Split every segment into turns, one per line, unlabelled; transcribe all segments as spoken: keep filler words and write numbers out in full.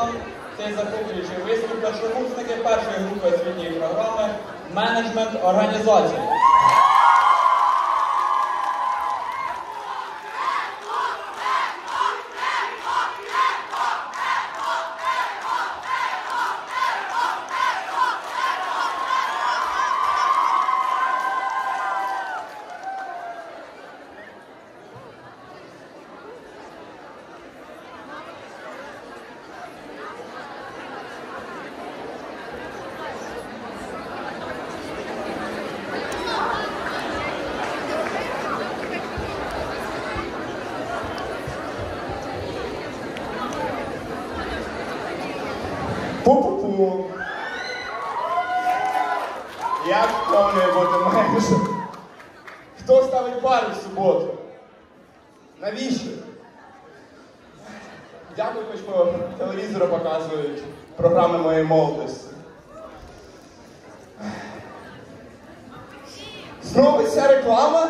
вам цей захоплюючий виступ першокурсники першої групи освітньої програми «Менеджмент організації».
Пу-пу-пу. Як повинен бути менше? Хто ставить пари в суботу? Навіщо? Дякую, хоч по телевізору показують програми моєї молодості. Знову ця реклама?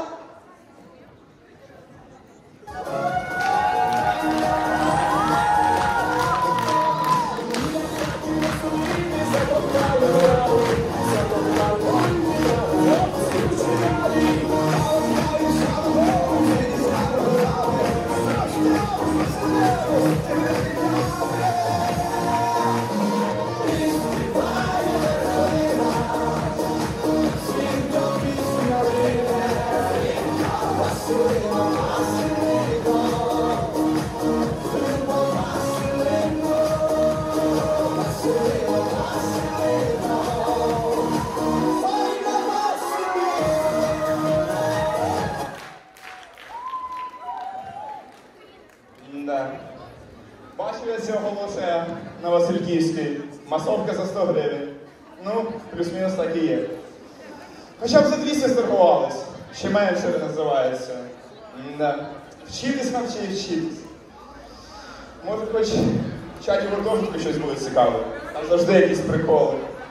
Да. Бачив я цього оголошення на Васильківській. Масовка за сто гривень. Ну, плюс-мінус так і є. Хоча б за двісті страхувались. Ще менеджери називаються. Да. Вчитись навчи, вчитись. Може, хоч в чаті гуртожитку щось буде цікаве. Там завжди якісь приколи.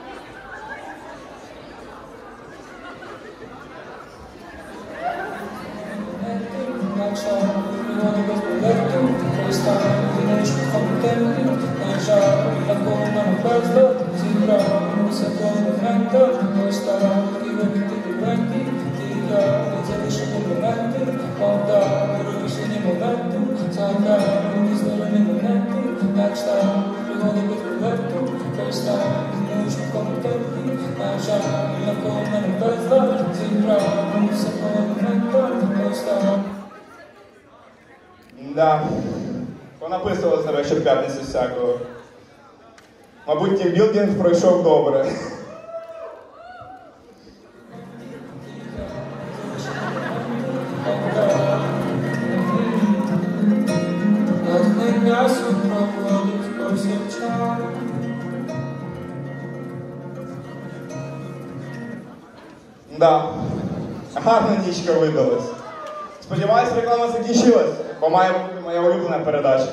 Да. Понаписували себе щоп'ятниці всякого. Мабуть, тімбілдинг пройшов добре. Да. Гарна нічка видалась. Сподіваюсь, реклама закінчилась, бо має бути моя улюблена передача.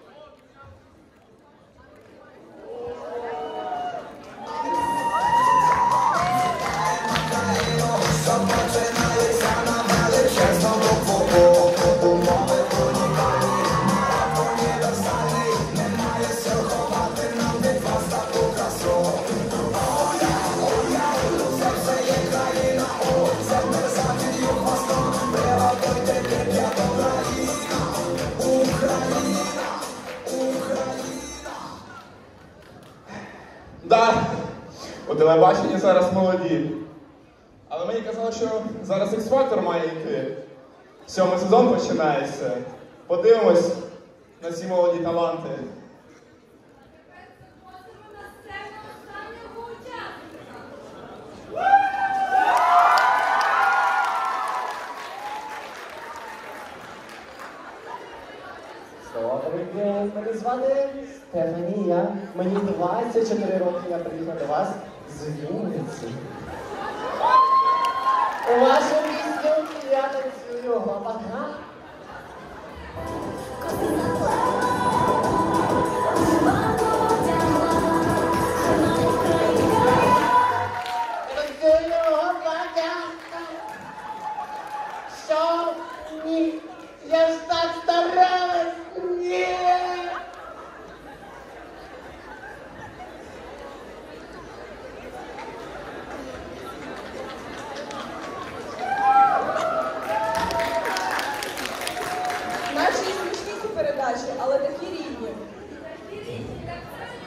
Да, у телебаченні зараз молоді. Але мені казали, що зараз Ікс-фактор має йти. Сьомий сезон починається. Подивимось на ці молоді таланти.
Добрий день, мене звати Стефанія. Мені двадцять чотири роки, я приїхала до вас з Вінниці. У вашому місті я танцюю гопака. Танцюю гопака. Що? Ні. Я ж так старалась. Ні.
дитячі, але такі рідні.